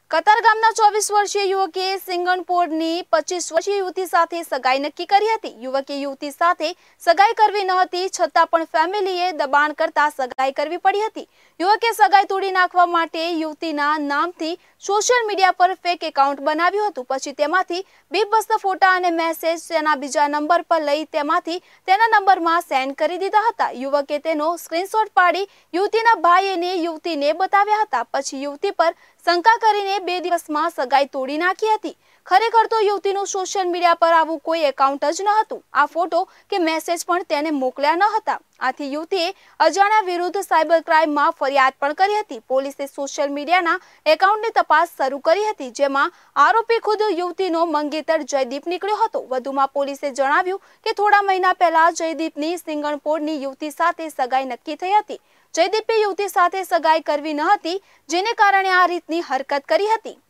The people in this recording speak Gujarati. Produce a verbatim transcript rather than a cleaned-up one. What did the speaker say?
કતાર ગામના ચોવીસ વર્ષીય યુવકે સિંગણપોરની પચીસ વર્ષીય યુવતી સાથે સગાઈ નક્કી કરી હતી। યુવકે યુવતી સાથે સગાઈ કરવી ન હતી, છતાં પણ ફેમિલીએ દબાણ કરતા સગાઈ કરવી પડી હતી। યુવકે સગાઈ તોડી નાખવા માટે યુવતીના નામથી સોશિયલ મીડિયા પર ફેક એકાઉન્ટ બનાવ્યું હતું। પછી તેમાંથી બીભત્સ ફોટા અને મેસેજ તેના બીજા નંબર પર લઈ તેમાંથી તેના નંબરમાં સેન્ડ કરી દીધા હતા। યુવકે તેનો સ્ક્રીનશોટ પાડી યુવતીના ભાઈ અને યુવતીને બતાવ્યા હતા। પછી યુવતી પર શંકા કરીને બે દિવસમાં સગાઈ તોડી નાખી હતી। ખરેખર તો યુવતીનું સોશિયલ મીડિયા પર આવું કોઈ એકાઉન્ટ જ ન હતું। આ ફોટો કે મેસેજ પણ તેને મોકલ્યા ન હતા। આથી યુવતીએ અજાણ્યા વિરુદ્ધ સાયબર ક્રાઇમમાં ફરિયાદ પણ કરી હતી। પોલીસે સોશિયલ મીડિયાના એકાઉન્ટની તપાસ શરૂ કરી હતી, જેમાં આરોપી ખુદ યુવતીનો મંગેતર જયદીપ નીકળ્યો હતો। વધુમાં પોલીસે જણાવ્યું કે થોડા મહિના પહેલા જયદીપની સિંગણપોરની યુવતી સાથે સગાઈ નક્કી થઈ હતી। જયદીપે યુવતી સાથે સગાઈ કરવી ન હતી, જેને કારણે આ રીતની હરકત કરી હતી।